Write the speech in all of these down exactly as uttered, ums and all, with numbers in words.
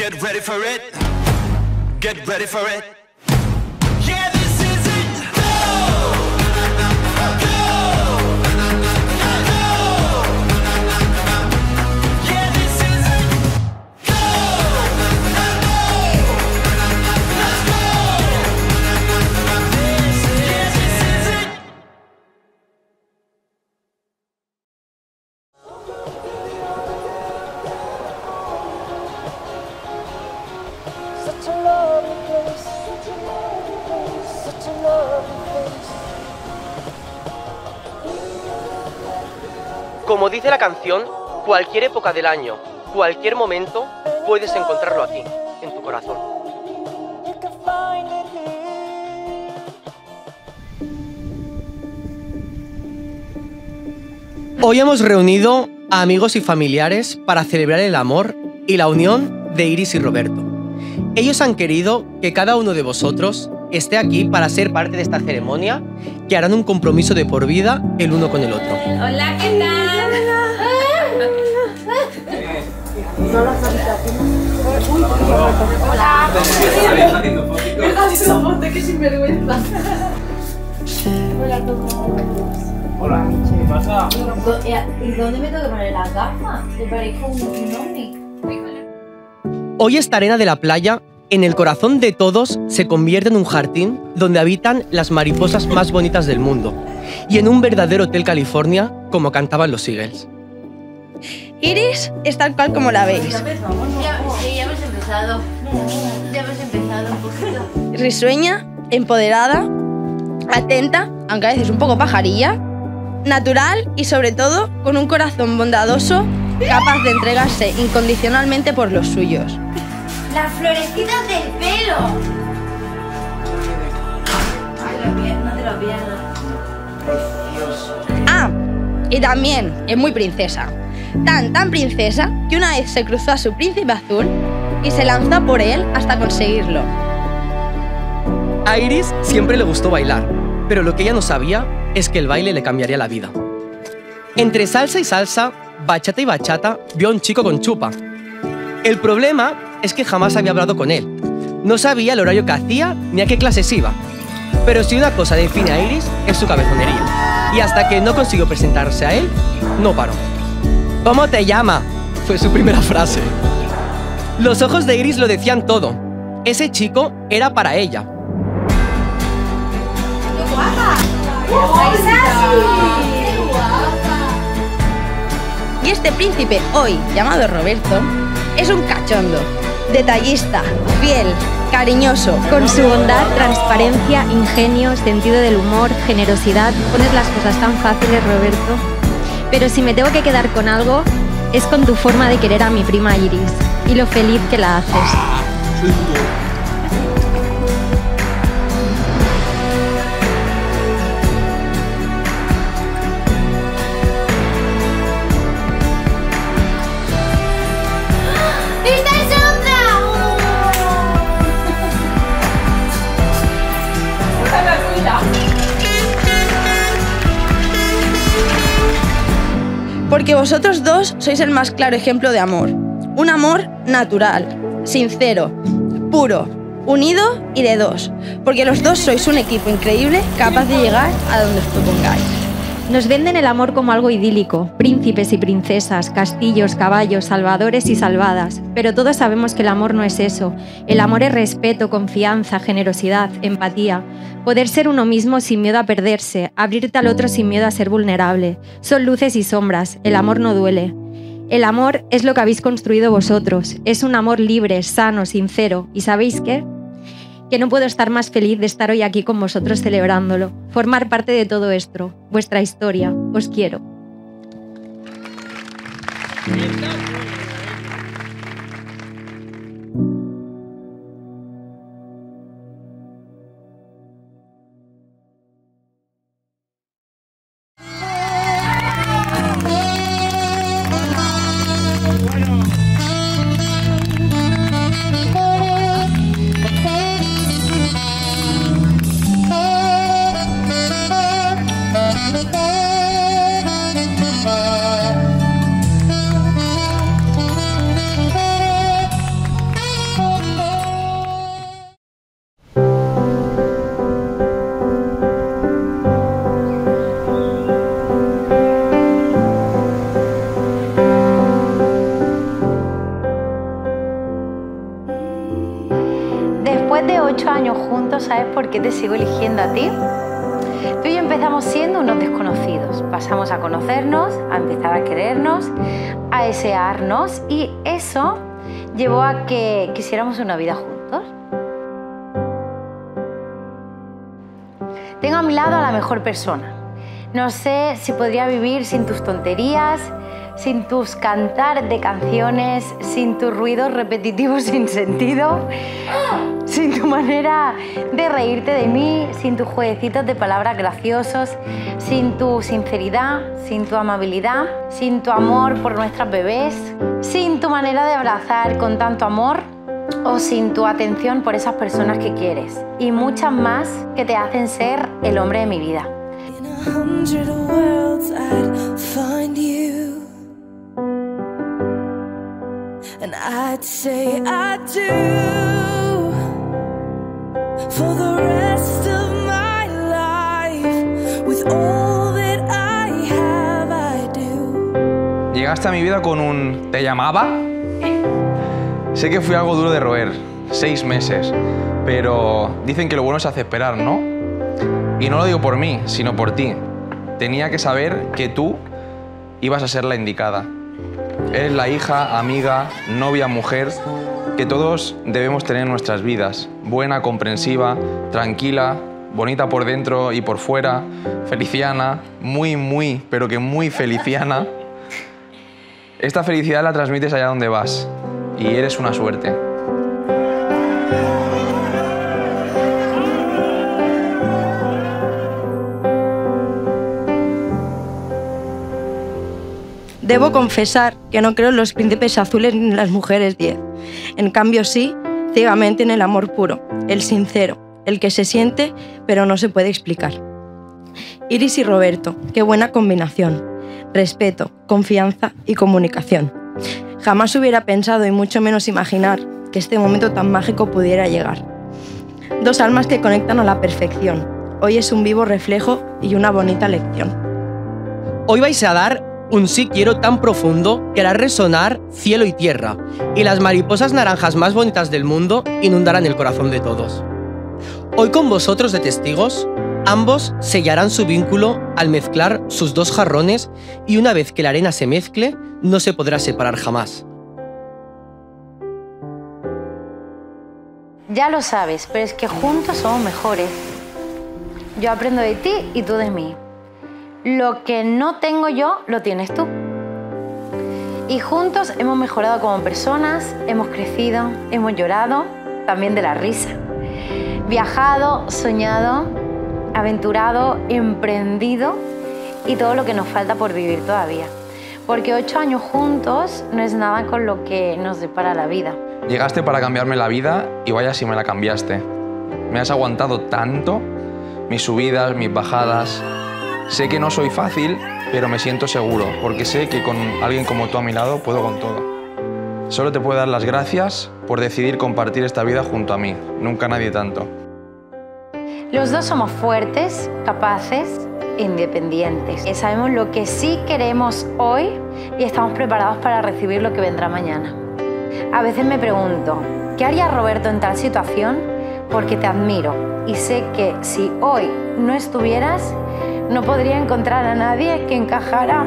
Get ready for it. Get ready for it. Yeah, this is it. Go! Go! Go! Yeah, this is it. Go! Let's go! This is, yeah, this is it. Such a lovely place, such a lovely place, such a lovely place. Como dice la canción, cualquier época del año, cualquier momento, puedes encontrarlo aquí, en tu corazón. You can find it here. Hoy hemos reunido a amigos y familiares para celebrar el amor y la unión de Iris y Roberto. Ellos han querido que cada uno de vosotros esté aquí para ser parte de esta ceremonia que harán un compromiso de por vida el uno con el otro. Hola, ¿qué tal? Hola. ¿Verdad? Somos de que sinvergüenza. Hola a todos. Hola, ¿qué pasa? ¿Y dónde me tengo que poner las gafas? Me parezco un ovni. Hoy esta arena de la playa, en el corazón de todos, se convierte en un jardín donde habitan las mariposas más bonitas del mundo y en un verdadero Hotel California, como cantaban los Eagles. Iris es tal cual como la veis. Ya, sí, ya hemos empezado. Ya hemos empezado un poquito. Risueña, empoderada, atenta, aunque a veces un poco pajarilla, natural y sobre todo con un corazón bondadoso, capaz de entregarse incondicionalmente por los suyos. Las florecitas del pelo. Ay, lo pier- no te lo pierdas. Ah, y también es muy princesa. Tan, tan princesa que una vez se cruzó a su príncipe azul y se lanzó por él hasta conseguirlo. A Iris siempre le gustó bailar, pero lo que ella no sabía es que el baile le cambiaría la vida. Entre salsa y salsa, bachata y bachata, vio a un chico con chupa. El problema es que jamás había hablado con él. No sabía el horario que hacía ni a qué clases iba. Pero si una cosa define a Iris es su cabezonería. Y hasta que no consiguió presentarse a él, no paró. ¿Cómo te llama? Fue su primera frase. Los ojos de Iris lo decían todo. Ese chico era para ella. ¡Qué guapa! ¡Es así! ¡Qué guapa! Y este príncipe, hoy llamado Roberto, es un cachondo, detallista, fiel, cariñoso. Con su bondad, transparencia, ingenio, sentido del humor, generosidad, pones las cosas tan fáciles, Roberto. Pero si me tengo que quedar con algo, es con tu forma de querer a mi prima Iris y lo feliz que la haces. ¡Esta es otra! ¡Esta es la tuya! Porque vosotros dos sois el más claro ejemplo de amor. Un amor natural, sincero, puro, unido y de dos. Porque los dos sois un equipo increíble capaz de llegar a donde os propongáis. Nos venden el amor como algo idílico, príncipes y princesas, castillos, caballos, salvadores y salvadas. Pero todos sabemos que el amor no es eso. El amor es respeto, confianza, generosidad, empatía. Poder ser uno mismo sin miedo a perderse, abrirte al otro sin miedo a ser vulnerable. Son luces y sombras, el amor no duele. El amor es lo que habéis construido vosotros. Es un amor libre, sano, sincero. ¿Y sabéis qué? Que no puedo estar más feliz de estar hoy aquí con vosotros celebrándolo, formar parte de todo esto, vuestra historia. Os quiero. de ocho años juntos, ¿sabes por qué te sigo eligiendo a ti? Tú y yo empezamos siendo unos desconocidos. Pasamos a conocernos, a empezar a querernos, a desearnos y eso llevó a que quisiéramos una vida juntos. Tengo a mi lado a la mejor persona. No sé si podría vivir sin tus tonterías, sin tus cantar de canciones, sin tus ruidos repetitivos sin sentido, sin tu manera de reírte de mí, sin tus jueguecitos de palabras graciosos, sin tu sinceridad, sin tu amabilidad, sin tu amor por nuestras bebés, sin tu manera de abrazar con tanto amor o sin tu atención por esas personas que quieres y muchas más que te hacen ser el hombre de mi vida. And I'd say I do for the rest of my life. With all that I have, I do. Llegaste a mi vida con un ¿te llamaba? Sé que fui algo duro de roer, seis meses, pero dicen que lo bueno se hace esperar, ¿no? Y no lo digo por mí, sino por ti. Tenía que saber que tú ibas a ser la indicada. Eres la hija, amiga, novia, mujer que todos debemos tener en nuestras vidas. Buena, comprensiva, tranquila, bonita por dentro y por fuera, feliciana, muy, muy, pero que muy feliciana. Esta felicidad la transmites allá donde vas y eres una suerte. Debo confesar que no creo en los príncipes azules ni en las mujeres diez. En cambio sí, ciegamente en el amor puro, el sincero, el que se siente pero no se puede explicar. Iris y Roberto, qué buena combinación. Respeto, confianza y comunicación. Jamás hubiera pensado y mucho menos imaginar que este momento tan mágico pudiera llegar. Dos almas que conectan a la perfección. Hoy es un vivo reflejo y una bonita lección. Hoy vais a dar un sí quiero tan profundo que hará resonar cielo y tierra, y las mariposas naranjas más bonitas del mundo inundarán el corazón de todos. Hoy con vosotros de testigos, ambos sellarán su vínculo al mezclar sus dos jarrones y una vez que la arena se mezcle, no se podrá separar jamás. Ya lo sabes, pero es que juntos somos mejores. Yo aprendo de ti y tú de mí. Lo que no tengo yo, lo tienes tú. Y juntos hemos mejorado como personas, hemos crecido, hemos llorado, también de la risa. Viajado, soñado, aventurado, emprendido y todo lo que nos falta por vivir todavía. Porque ocho años juntos no es nada con lo que nos depara la vida. Llegaste para cambiarme la vida y vaya si me la cambiaste. Me has aguantado tanto, mis subidas, mis bajadas. Sé que no soy fácil, pero me siento seguro, porque sé que con alguien como tú a mi lado puedo con todo. Solo te puedo dar las gracias por decidir compartir esta vida junto a mí. Nunca nadie tanto. Los dos somos fuertes, capaces e independientes. Sabemos lo que sí queremos hoy y estamos preparados para recibir lo que vendrá mañana. A veces me pregunto, ¿qué haría Roberto en tal situación? Porque te admiro y sé que si hoy no estuvieras, no podría encontrar a nadie que encajara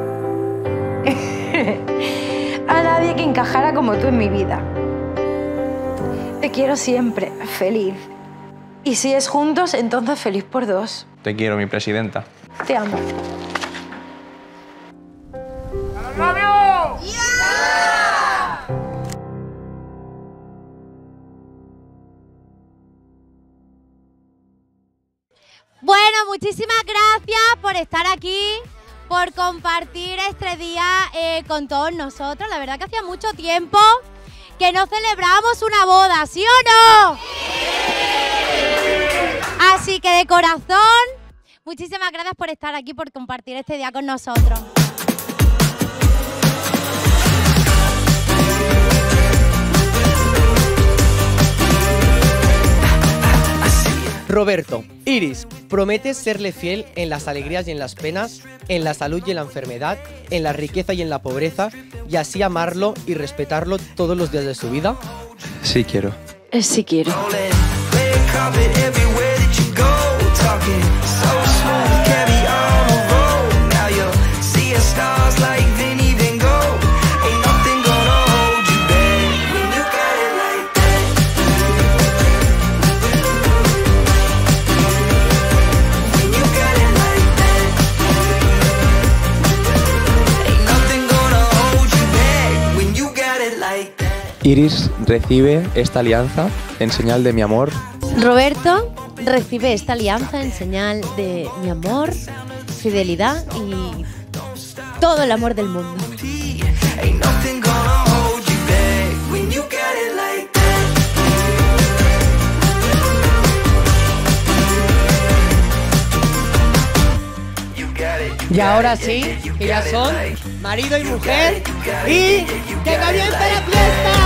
a nadie que encajara como tú en mi vida. Te quiero siempre, feliz. Y si es juntos, entonces feliz por dos. Te quiero, mi presidenta. Te amo. Bueno, muchísimas gracias por estar aquí, por compartir este día eh, con todos nosotros. La verdad que hacía mucho tiempo que no celebramos una boda, ¿sí o no? Así que de corazón, muchísimas gracias por estar aquí, por compartir este día con nosotros. Roberto, Iris, ¿prometes serle fiel en las alegrías y en las penas, en la salud y en la enfermedad, en la riqueza y en la pobreza, y así amarlo y respetarlo todos los días de su vida? Sí quiero. Sí quiero. Rolling. carpet everywhere that you go. Talking so smooth, carry on the road. Now you're seeing stars like Vinny Van Gogh. Ain't nothing gonna hold you back when you got it like that. When you got it like that. Ain't nothing gonna hold you back when you got it like that. Iris recibe esta alianza en señal de mi amor. Roberto recibe esta alianza en señal de mi amor, fidelidad y todo el amor del mundo. Ain't nothing gonna hold you back when you got it like that. You got it. Y ahora sí, que ya son marido y mujer y que comience la fiesta.